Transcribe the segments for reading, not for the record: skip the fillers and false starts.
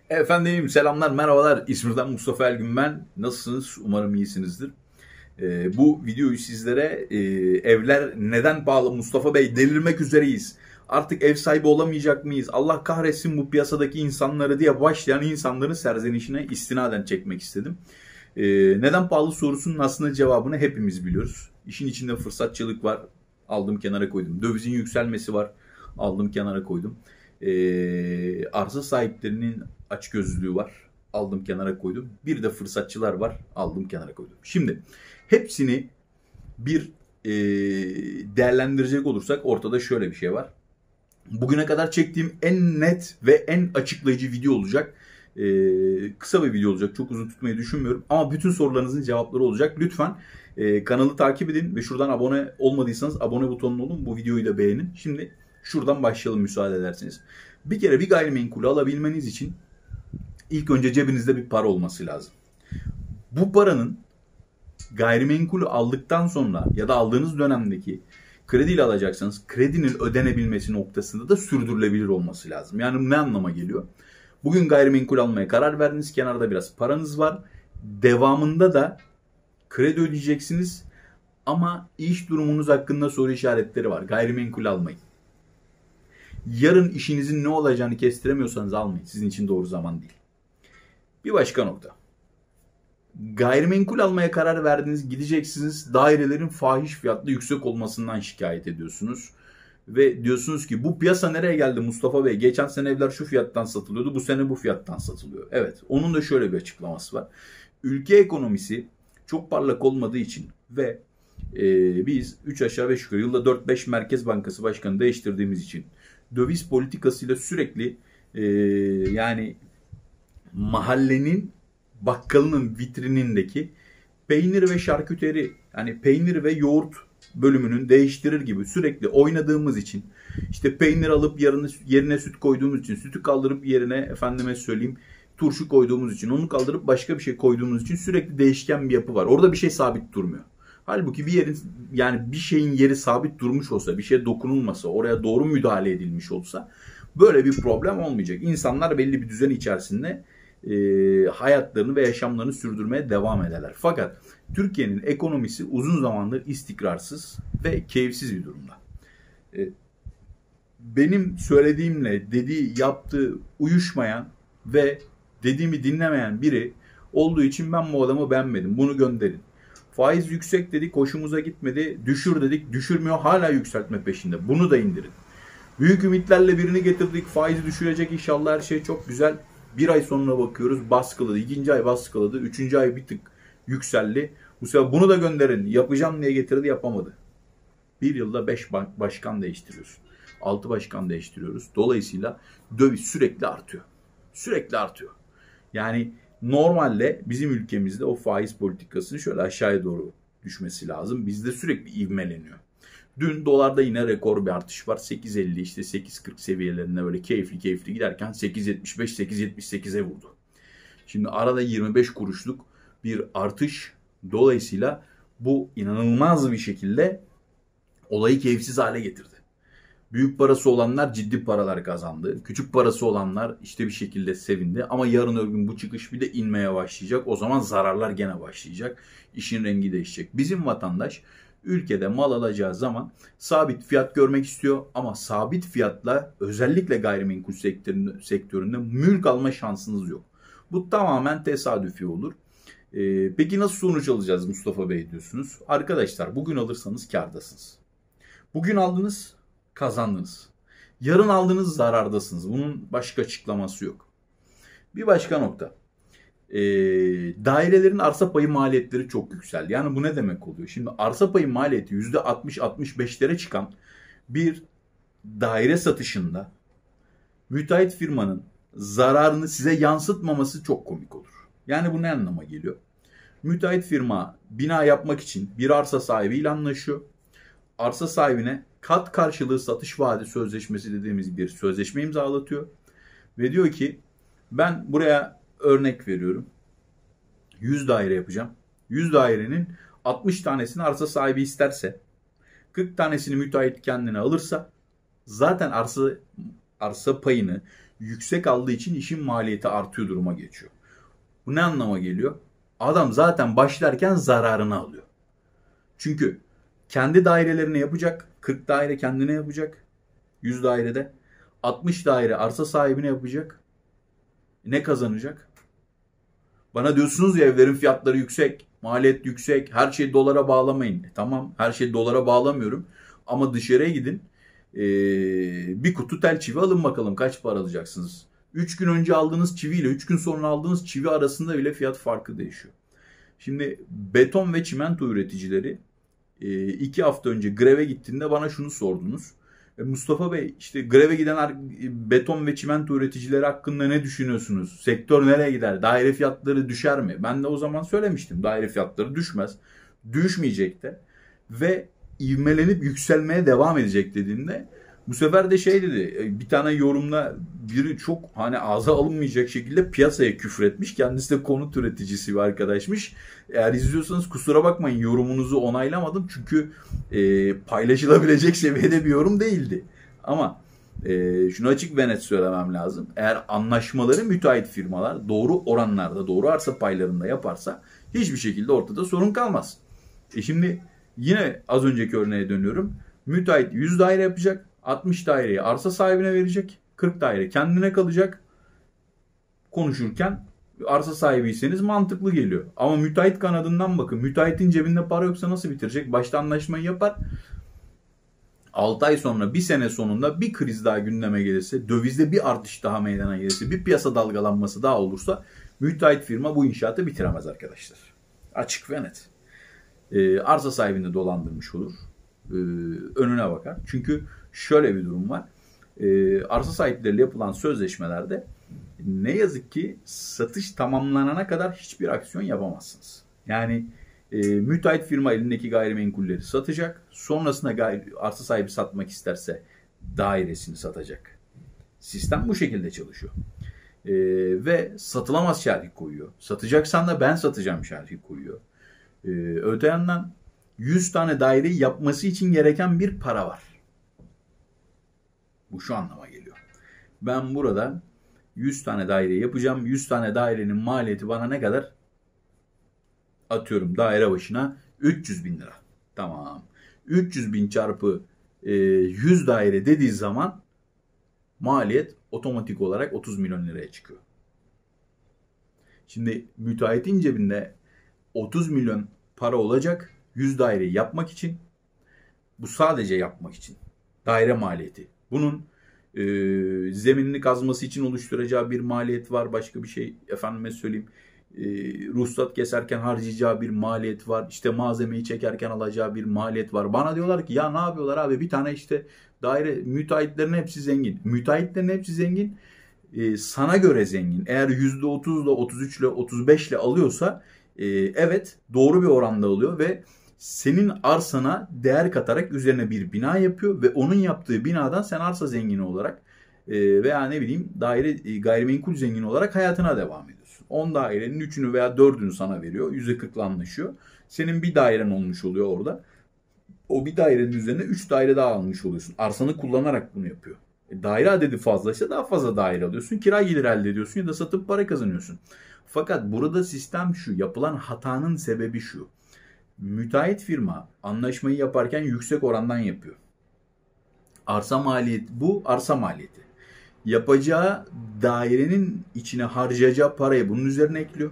Efendim selamlar, merhabalar. İzmir'den Mustafa Ergün ben. Nasılsınız? Umarım iyisinizdir. Bu videoyu sizlere evler neden pahalı Mustafa Bey delirmek üzereyiz. Artık ev sahibi olamayacak mıyız? Allah kahretsin bu piyasadaki insanları diye başlayan insanların serzenişine istinaden çekmek istedim. Neden pahalı sorusunun aslında cevabını hepimiz biliyoruz. İşin içinde fırsatçılık var. Aldım kenara koydum. Dövizin yükselmesi var. Aldım kenara koydum. Arsa sahiplerinin açgözlülüğü var. Aldım kenara koydum. Bir de fırsatçılar var. Aldım kenara koydum. Şimdi hepsini bir değerlendirecek olursak ortada şöyle bir şey var. Bugüne kadar çektiğim en net ve en açıklayıcı video olacak. Kısa bir video olacak. Çok uzun tutmayı düşünmüyorum. Ama bütün sorularınızın cevapları olacak. Lütfen kanalı takip edin ve şuradan abone olmadıysanız abone butonuna olun. Bu videoyu da beğenin. Şimdi şuradan başlayalım müsaade ederseniz. Bir kere bir gayrimenkulü alabilmeniz için ilk önce cebinizde bir para olması lazım. Bu paranın gayrimenkulü aldıktan sonra ya da aldığınız dönemdeki krediyle alacaksanız kredinin ödenebilmesi noktasında da sürdürülebilir olması lazım. Yani ne anlama geliyor? Bugün gayrimenkul almaya karar verdiniz. Kenarda biraz paranız var. Devamında da kredi ödeyeceksiniz. Ama iş durumunuz hakkında soru işaretleri var. Gayrimenkul almayın. Yarın işinizin ne olacağını kestiremiyorsanız almayın. Sizin için doğru zaman değil. Bir başka nokta. Gayrimenkul almaya karar verdiniz, gideceksiniz, dairelerin fahiş fiyatlı yüksek olmasından şikayet ediyorsunuz. Ve diyorsunuz ki bu piyasa nereye geldi Mustafa Bey? Geçen sene evler şu fiyattan satılıyordu, bu sene bu fiyattan satılıyor. Evet, onun da şöyle bir açıklaması var. Ülke ekonomisi çok parlak olmadığı için ve biz 3 aşağı 5 yukarı yılda 4-5 Merkez Bankası Başkanı değiştirdiğimiz için döviz politikasıyla sürekli yani mahallenin bakkalının vitrinindeki peynir ve şarküteri yani peynir ve yoğurt bölümünün değiştirir gibi sürekli oynadığımız için işte peynir alıp yerine süt koyduğumuz için sütü kaldırıp yerine efendime söyleyeyim turşu koyduğumuz için onu kaldırıp başka bir şey koyduğumuz için sürekli değişken bir yapı var. Orada bir şey sabit durmuyor. Halbuki bir yerin yani bir şeyin yeri sabit durmuş olsa, bir şeye dokunulmasa, oraya doğru müdahale edilmiş olsa böyle bir problem olmayacak. İnsanlar belli bir düzen içerisinde hayatlarını ve yaşamlarını sürdürmeye devam ederler. Fakat Türkiye'nin ekonomisi uzun zamandır istikrarsız ve keyifsiz bir durumda. Benim söylediğimle dediği, yaptığı uyuşmayan ve dediğimi dinlemeyen biri olduğu için ben bu adamı beğenmedim. Bunu gönderin. Faiz yüksek dedik, hoşumuza gitmedi. Düşür dedik, düşürmüyor. Hala yükseltme peşinde. Bunu da indirin. Büyük ümitlerle birini getirdik. Faizi düşürecek inşallah, her şey çok güzel. Bir ay sonra bakıyoruz baskıladı. 2. ay baskıladı. 3. ay bir tık yükseldi. Bu sefer bunu da gönderin. Yapacağım diye getirdi, yapamadı. Bir yılda 5 başkan değiştiriyorsun. 6 başkan değiştiriyoruz. Dolayısıyla döviz sürekli artıyor. Sürekli artıyor. Yani normalde bizim ülkemizde o faiz politikasının şöyle aşağıya doğru düşmesi lazım. Bizde sürekli ivmeleniyor. Dün dolarda yine rekor bir artış var. 8.50 işte 8.40 seviyelerinde böyle keyifli giderken 8.75 8.78'e vurdu. Şimdi arada 25 kuruşluk bir artış. Dolayısıyla bu inanılmaz bir şekilde olayı keyifsiz hale getirdi. Büyük parası olanlar ciddi paralar kazandı. Küçük parası olanlar işte bir şekilde sevindi. Ama yarın öbür gün bu çıkış bir de inmeye başlayacak. O zaman zararlar gene başlayacak. İşin rengi değişecek. Bizim vatandaş ülkede mal alacağı zaman sabit fiyat görmek istiyor. Ama sabit fiyatla özellikle gayrimenkul sektöründe mülk alma şansınız yok. Bu tamamen tesadüfi olur. Peki nasıl sonuç alacağız Mustafa Bey diyorsunuz. Arkadaşlar bugün alırsanız kârdasınız. Bugün aldınız, kazandınız. Yarın aldığınız zarardasınız. Bunun başka açıklaması yok. Bir başka nokta. Dairelerin arsa payı maliyetleri çok yükseldi. Yani bu ne demek oluyor? Şimdi arsa payı maliyeti %60-65'lere çıkan bir daire satışında müteahhit firmanın zararını size yansıtmaması çok komik olur. Yani bu ne anlama geliyor? Müteahhit firma bina yapmak için bir arsa sahibiyle anlaşıyor. Arsa sahibine kat karşılığı satış vaadi sözleşmesi dediğimiz bir sözleşme imzalatıyor. Ve diyor ki ben buraya örnek veriyorum 100 daire yapacağım. 100 dairenin 60 tanesini arsa sahibi isterse 40 tanesini müteahhit kendine alırsa zaten arsa payını yüksek aldığı için işin maliyeti artıyor duruma geçiyor. Bu ne anlama geliyor? Adam zaten başlarken zararını alıyor. Çünkü kendi dairelerini yapacak. 40 daire kendine yapacak. 100 dairede. 60 daire arsa sahibine yapacak. Ne kazanacak? Bana diyorsunuz ya evlerin fiyatları yüksek, maliyet yüksek, her şeyi dolara bağlamayın. Tamam, her şeyi dolara bağlamıyorum. Ama dışarıya gidin. Bir kutu tel çivi alın bakalım kaç para alacaksınız. 3 gün önce aldığınız çivi ile 3 gün sonra aldığınız çivi arasında bile fiyat farkı değişiyor. Şimdi beton ve çimento üreticileri 2 hafta önce greve gittiğinde bana şunu sordunuz. Mustafa Bey, işte greve giden beton ve çimento üreticileri hakkında ne düşünüyorsunuz? Sektör nereye gider? Daire fiyatları düşer mi? Ben de o zaman söylemiştim. Daire fiyatları düşmez. Düşmeyecek de. Ve ivmelenip yükselmeye devam edecek dediğinde bu sefer de şey dedi. Bir tane yorumla biri çok hani ağza alınmayacak şekilde piyasaya küfretmiş. Kendisi de konut üreticisi bir arkadaşmış. Eğer izliyorsanız kusura bakmayın, yorumunuzu onaylamadım. Çünkü paylaşılabilecek seviyede bir yorum değildi. Ama şunu açık ve net söylemem lazım. Eğer anlaşmaları müteahhit firmalar doğru oranlarda, doğru arsa paylarında yaparsa hiçbir şekilde ortada sorun kalmaz. Şimdi yine az önceki örneğe dönüyorum. Müteahhit 100 daire yapacak. 60 daireyi arsa sahibine verecek. 40 daire kendine kalacak. Konuşurken arsa sahibiyseniz mantıklı geliyor. Ama müteahhit kanadından bakın. Müteahhitin cebinde para yoksa nasıl bitirecek? Başta anlaşmayı yapar. 6 ay sonra, bir sene sonunda bir kriz daha gündeme gelirse, dövizde bir artış daha meydana gelirse, bir piyasa dalgalanması daha olursa müteahhit firma bu inşaatı bitiremez arkadaşlar. Açık ve net. Arsa sahibini dolandırmış olur. Önüne bakar. Çünkü şöyle bir durum var. Arsa sahipleriyle yapılan sözleşmelerde ne yazık ki satış tamamlanana kadar hiçbir aksiyon yapamazsınız. Yani müteahhit firma elindeki gayrimenkulleri satacak. Sonrasında arsa sahibi satmak isterse dairesini satacak. Sistem bu şekilde çalışıyor. Ve satılamaz şerhi koyuyor. Satacaksan da ben satacağım şerhi koyuyor. Öte yandan 100 tane daireyi yapması için gereken bir para var. Bu şu anlama geliyor. Ben burada 100 tane daire yapacağım. 100 tane dairenin maliyeti bana ne kadar? Atıyorum daire başına 300 bin lira. Tamam. 300 bin çarpı 100 daire dediği zaman maliyet otomatik olarak 30 milyon liraya çıkıyor. Şimdi müteahhitin cebinde 30 milyon para olacak 100 daireyi yapmak için. Bu sadece yapmak için. Daire maliyeti. Bunun zeminini kazması için oluşturacağı bir maliyet var. Başka bir şey efendime söyleyeyim. Ruhsat keserken harcayacağı bir maliyet var. İşte malzemeyi çekerken alacağı bir maliyet var. Bana diyorlar ki ya ne yapıyorlar abi? Bir tane işte daire, müteahhitlerin hepsi zengin. Müteahhitlerin hepsi zengin. Sana göre zengin. Eğer %30'la, 33'le, 35'le alıyorsa evet doğru bir oranda alıyor ve senin arsana değer katarak üzerine bir bina yapıyor ve onun yaptığı binadan sen arsa zengini olarak veya ne bileyim gayrimenkul zengini olarak hayatına devam ediyorsun. 10 dairenin 3'ünü veya 4'ünü sana veriyor. %40'la anlaşıyor. Senin bir dairen olmuş oluyor orada. O bir dairenin üzerine 3 daire daha almış oluyorsun. Arsanı kullanarak bunu yapıyor. Daire adedi fazlaysa daha fazla daire alıyorsun. Kira gelir elde ediyorsun ya da satıp para kazanıyorsun. Fakat burada sistem şu. Yapılan hatanın sebebi şu. Müteahhit firma anlaşmayı yaparken yüksek orandan yapıyor. Arsa maliyeti, bu arsa maliyeti. Yapacağı dairenin içine harcayacağı parayı bunun üzerine ekliyor.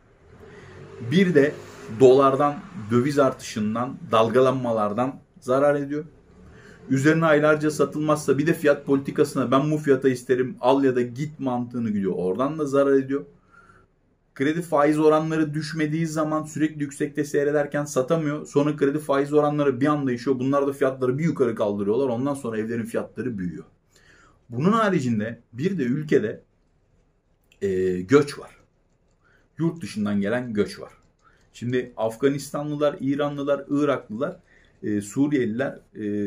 Bir de dolardan, döviz artışından, dalgalanmalardan zarar ediyor. Üzerine aylarca satılmazsa bir de fiyat politikasına ben bu fiyata isterim al ya da git mantığını gidiyor. Oradan da zarar ediyor. Kredi faiz oranları düşmediği zaman sürekli yüksekte seyrederken satamıyor. Sonra kredi faiz oranları bir anda düşüyor. Bunlar da fiyatları bir yukarı kaldırıyorlar. Ondan sonra evlerin fiyatları büyüyor. Bunun haricinde bir de ülkede göç var. Yurt dışından gelen göç var. Şimdi Afganistanlılar, İranlılar, Iraklılar, Suriyeliler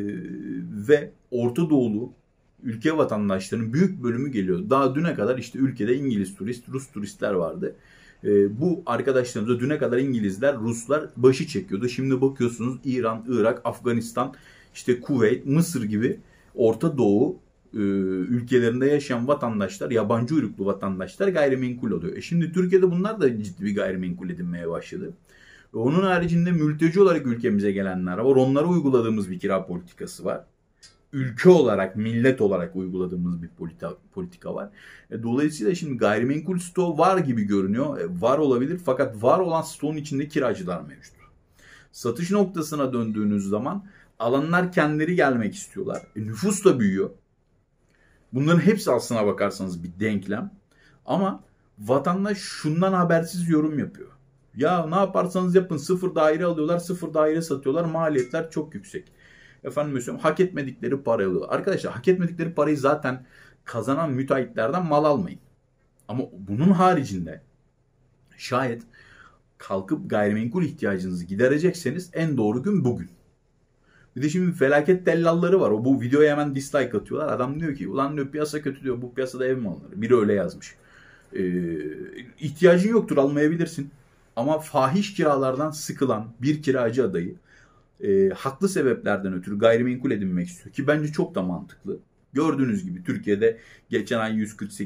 ve Orta Doğulu ülke vatandaşlarının büyük bölümü geliyor. Daha düne kadar işte ülkede İngiliz turist, Rus turistler vardı. Bu arkadaşlarımıza düne kadar İngilizler, Ruslar başı çekiyordu. Şimdi bakıyorsunuz İran, Irak, Afganistan, işte Kuveyt, Mısır gibi Orta Doğu ülkelerinde yaşayan vatandaşlar, yabancı uyruklu vatandaşlar gayrimenkul oluyor. Şimdi Türkiye'de bunlar da ciddi bir gayrimenkul edinmeye başladı. Onun haricinde mülteci olarak ülkemize gelenler var. Onlara uyguladığımız bir kira politikası var. Ülke olarak, millet olarak uyguladığımız bir politika var. Dolayısıyla şimdi gayrimenkul stoğu var gibi görünüyor. Var olabilir fakat var olan stoğun içinde kiracılar mevcut. Satış noktasına döndüğünüz zaman alanlar kendileri gelmek istiyorlar. Nüfus da büyüyor. Bunların hepsi aslına bakarsanız bir denklem. Ama vatandaş şundan habersiz yorum yapıyor. Ya ne yaparsanız yapın, sıfır daire alıyorlar, sıfır daire satıyorlar, maliyetler çok yüksek. Efendim mesela hak etmedikleri parayı alıyorlar. Arkadaşlar hak etmedikleri parayı zaten kazanan müteahhitlerden mal almayın. Ama bunun haricinde şayet kalkıp gayrimenkul ihtiyacınızı giderecekseniz en doğru gün bugün. Bir de şimdi felaket tellalları var. O bu videoya hemen dislike atıyorlar. Adam diyor ki ulan diyor piyasa kötü diyor. Bu piyasada ev mi alınır? Biri öyle yazmış. İhtiyacın yoktur, almayabilirsin. Ama fahiş kiralardan sıkılan bir kiracı adayı haklı sebeplerden ötürü gayrimenkul edinmek istiyor. Ki bence çok da mantıklı. Gördüğünüz gibi Türkiye'de geçen ay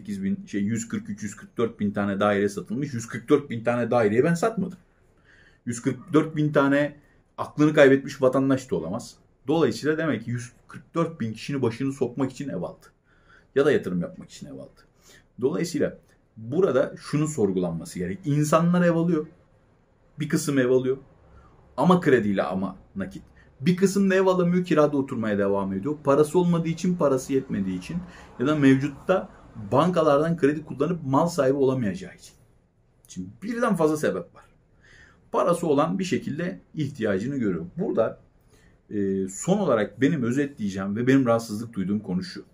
144 bin tane daire satılmış. 144 bin tane daireyi ben satmadım. 144 bin tane aklını kaybetmiş vatandaş da olamaz. Dolayısıyla demek ki 144 bin kişinin başını sokmak için ev aldı. Ya da yatırım yapmak için ev aldı. Dolayısıyla burada şunun sorgulanması gerek. İnsanlar ev alıyor. Bir kısım ev alıyor. Ama krediyle ama nakit. Bir kısım da ev alamıyor, kirada oturmaya devam ediyor. Parası olmadığı için, parası yetmediği için ya da mevcutta bankalardan kredi kullanıp mal sahibi olamayacağı için. Şimdi birden fazla sebep var. Parası olan bir şekilde ihtiyacını görüyor. Burada son olarak benim özetleyeceğim ve benim rahatsızlık duyduğum konu şu.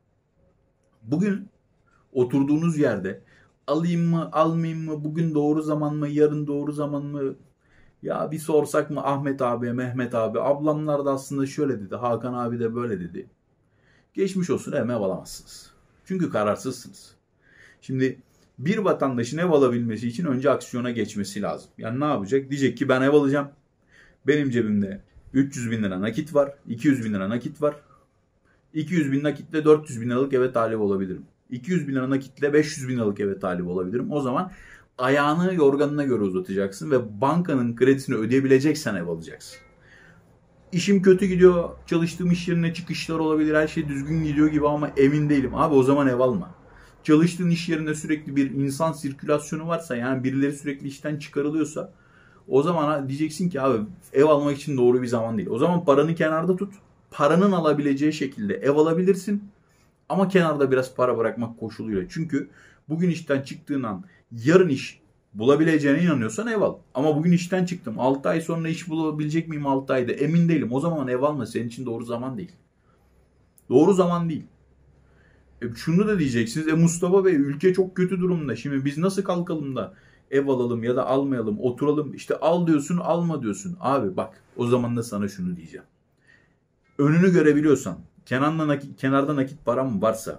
Bugün oturduğunuz yerde alayım mı, almayayım mı, bugün doğru zaman mı, yarın doğru zaman mı? Ya bir sorsak mı Ahmet abi, Mehmet abi, ablamlar da aslında şöyle dedi, Hakan abi de böyle dedi. Geçmiş olsun, ev alamazsınız. Çünkü kararsızsınız. Şimdi bir vatandaşın ev alabilmesi için önce aksiyona geçmesi lazım. Yani ne yapacak? Diyecek ki ben ev alacağım. Benim cebimde 300 bin lira nakit var, 200 bin lira nakit var. 200 bin nakitle 400 bin liralık eve talip olabilirim. 200 bin lira nakitle 500 bin liralık eve talip olabilirim. O zaman ayağını yorganına göre uzatacaksın ve bankanın kredisini ödeyebileceksen ev alacaksın. İşim kötü gidiyor, çalıştığım iş yerine çıkışlar olabilir, her şey düzgün gidiyor gibi ama emin değilim. Abi o zaman ev alma. Çalıştığın iş yerinde sürekli bir insan sirkülasyonu varsa, yani birileri sürekli işten çıkarılıyorsa, o zaman diyeceksin ki abi ev almak için doğru bir zaman değil. O zaman paranı kenarda tut. Paranın alabileceği şekilde ev alabilirsin. Ama kenarda biraz para bırakmak koşuluyla. Çünkü bugün işten çıktığın an yarın iş bulabileceğine inanıyorsan ev al. Ama bugün işten çıktım. 6 ay sonra iş bulabilecek miyim 6 ayda? Emin değilim. O zaman ev alma. Senin için doğru zaman değil. Doğru zaman değil. Şunu da diyeceksiniz. Mustafa Bey ülke çok kötü durumda. Şimdi biz nasıl kalkalım da ev alalım ya da almayalım, oturalım. İşte al diyorsun, alma diyorsun. Abi bak o zaman da sana şunu diyeceğim. Önünü görebiliyorsan, kenarda nakit param varsa,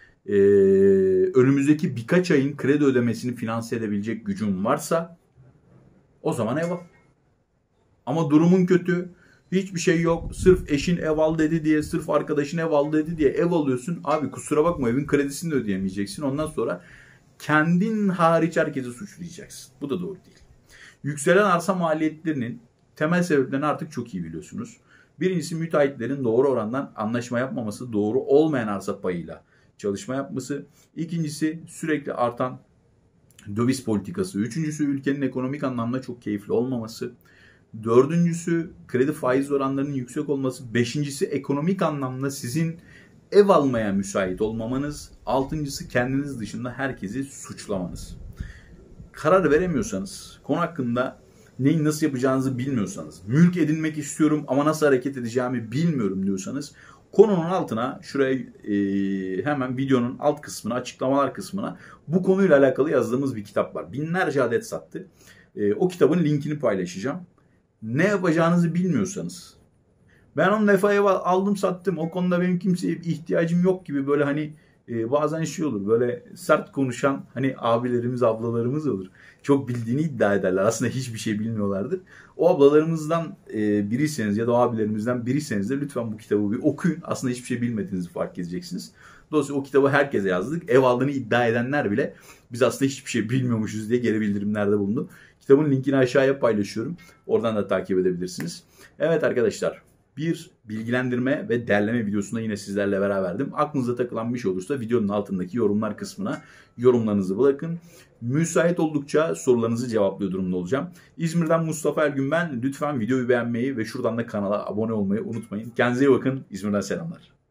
önümüzdeki birkaç ayın kredi ödemesini finanse edebilecek gücün varsa o zaman ev al. Ama durumun kötü, hiçbir şey yok. Sırf eşin ev al dedi diye, sırf arkadaşın ev al dedi diye ev alıyorsun. Abi kusura bakma, evin kredisini de ödeyemeyeceksin. Ondan sonra kendin hariç herkesi suçlayacaksın. Bu da doğru değil. Yükselen arsa maliyetlerinin temel sebeplerini artık çok iyi biliyorsunuz. Birincisi müteahhitlerin doğru orandan anlaşma yapmaması, doğru olmayan arsa payıyla çalışma yapması. İkincisi sürekli artan döviz politikası. Üçüncüsü ülkenin ekonomik anlamda çok keyifli olmaması. Dördüncüsü kredi faiz oranlarının yüksek olması. Beşincisi ekonomik anlamda sizin ev almaya müsait olmamanız. Altıncısı kendiniz dışında herkesi suçlamanız. Karar veremiyorsanız, konu hakkında neyi nasıl yapacağınızı bilmiyorsanız, mülk edinmek istiyorum ama nasıl hareket edeceğimi bilmiyorum diyorsanız, konunun altına şuraya hemen videonun alt kısmına, açıklamalar kısmına bu konuyla alakalı yazdığımız bir kitap var. Binlerce adet sattı. O kitabın linkini paylaşacağım. Ne yapacağınızı bilmiyorsanız, ben 10 defa ev aldım sattım, o konuda benim kimseye ihtiyacım yok gibi böyle hani bazen şey olur, böyle sert konuşan hani abilerimiz, ablalarımız olur. Çok bildiğini iddia ederler. Aslında hiçbir şey bilmiyorlardır. O ablalarımızdan biriyseniz ya da o abilerimizden biriyseniz de lütfen bu kitabı bir okuyun. Aslında hiçbir şey bilmediğinizi fark edeceksiniz. Dolayısıyla o kitabı herkese yazdık. Ev aldığını iddia edenler bile biz aslında hiçbir şey bilmiyormuşuz diye geri bildirimlerde bulundu. Kitabın linkini aşağıya paylaşıyorum. Oradan da takip edebilirsiniz. Evet arkadaşlar, bir bilgilendirme ve derleme videosunda yine sizlerle beraberdim. Aklınıza takılan bir şey olursa videonun altındaki yorumlar kısmına yorumlarınızı bırakın. Müsait oldukça sorularınızı cevaplıyor durumda olacağım. İzmir'den Mustafa Ergün ben. Lütfen videoyu beğenmeyi ve şuradan da kanala abone olmayı unutmayın. Kendinize iyi bakın. İzmir'den selamlar.